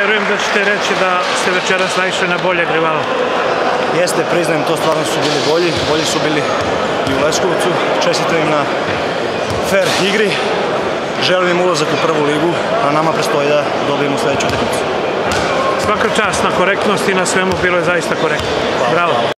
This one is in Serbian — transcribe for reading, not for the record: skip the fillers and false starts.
verujem da ćete reći da ste večeras naišli na boljeg rivala. Jeste, priznajem to, stvarno su bili bolji su bili i u Leskovcu. Čestitam im na fair igri, želim im ulazak u prvu ligu, a nama prestoji da dobijemo sledeću utakmicu. Svaka čast na korektnosti i na svemu, bilo je zaista korektno. Bravo.